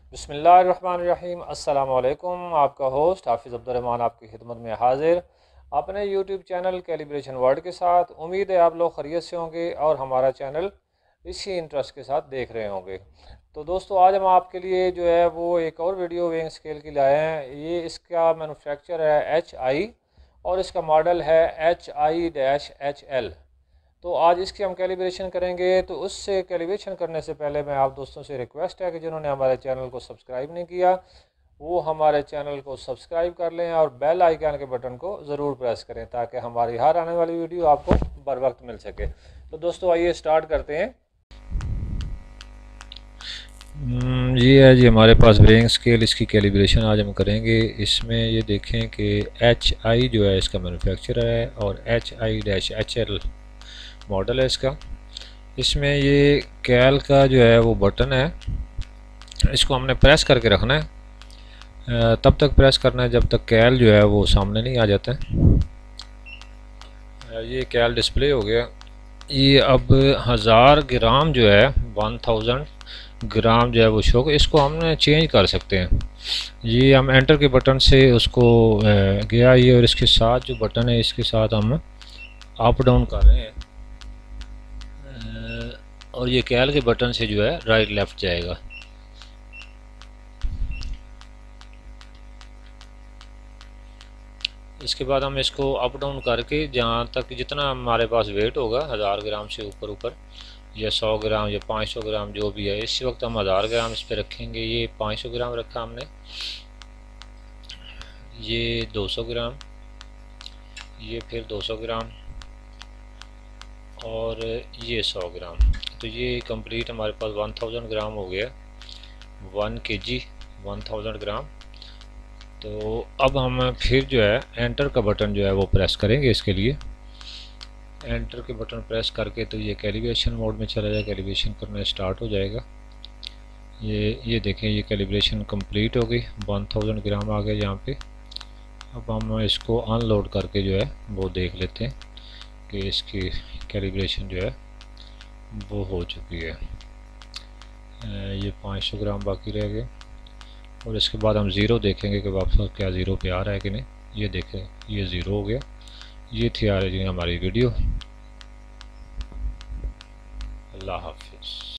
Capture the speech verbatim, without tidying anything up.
बिस्मिल्लाहिर्रहमानिर्रहीम। अस्सलाम वालेकुम। आपका होस्ट हाफिज़ अब्दुर्रहमान आपकी खिदमत में हाजिर अपने यूट्यूब चैनल कैलिब्रेशन वर्ल्ड के साथ। उम्मीद है आप लोग खैरियत से होंगे और हमारा चैनल इसी इंटरेस्ट के साथ देख रहे होंगे। तो दोस्तों, आज हम आपके लिए जो है वो एक और वीडियो वेइंग स्केल की लाए हैं। ये इसका मैन्युफैक्चर है एच आई और इसका मॉडल है H I dash H L. तो आज इसकी हम कैलिब्रेशन करेंगे। तो उससे कैलिब्रेशन करने से पहले मैं आप दोस्तों से रिक्वेस्ट है कि जिन्होंने हमारे चैनल को सब्सक्राइब नहीं किया वो हमारे चैनल को सब्सक्राइब कर लें और बेल आइकन के बटन को ज़रूर प्रेस करें ताकि हमारी हर आने वाली वीडियो आपको बर वक्त मिल सके। तो दोस्तों, आइए स्टार्ट करते हैं। ये है जी हमारे पास वेइंग स्केल, इसकी कैलिब्रेशन आज हम करेंगे। इसमें ये देखें कि एच आई जो है इसका मैन्युफैक्चर है और H I dash H L model है इसका। इसमें ये कैल का जो है वो बटन है, इसको हमने प्रेस करके रखना है। तब तक प्रेस करना है जब तक कैल जो है वो सामने नहीं आ जाता है। ये कैल डिस्प्ले हो गया। ये अब हज़ार ग्राम जो है वन थाउजेंड ग्राम जो है वो शो, इसको हमने चेंज कर सकते हैं। ये हम एंटर के बटन से उसको गया ये, और इसके साथ जो बटन है इसके साथ हम अप डाउन कर रहे हैं और ये कैल के बटन से जो है राइट लेफ़्ट जाएगा। इसके बाद हम इसको अप डाउन करके जहाँ तक जितना हमारे पास वेट होगा हज़ार ग्राम से ऊपर ऊपर या सौ ग्राम या पाँच सौ ग्राम जो भी है, इस वक्त हम हज़ार ग्राम इस पर रखेंगे। ये पाँच सौ ग्राम रखा हमने, ये दो सौ ग्राम, ये फिर दो सौ ग्राम और ये सौ ग्राम। तो ये कंप्लीट हमारे पास वन थाउजेंड ग्राम हो गया, वन के जी वन थाउजेंड ग्राम। तो अब हम फिर जो है एंटर का बटन जो है वो प्रेस करेंगे। इसके लिए एंटर के बटन प्रेस करके तो ये कैलिब्रेशन मोड में चला जाएगा, कैलिब्रेशन करना स्टार्ट हो जाएगा। ये ये देखें, ये कैलिब्रेशन कंप्लीट हो गई, वन थाउजेंड ग्राम आ गया यहाँ पे। अब हम इसको अनलोड करके जो है वो देख लेते हैं कि इसकी कैलिब्रेशन जो है वो हो चुकी है। ये पाँच सौ ग्राम बाकी रह गए और इसके बाद हम ज़ीरो देखेंगे कि वापस क्या ज़ीरो पे आ रहा है कि नहीं। ये देखें, ये ज़ीरो हो गया। ये थी आ रही हमारी वीडियो। अल्लाह हाफिज़।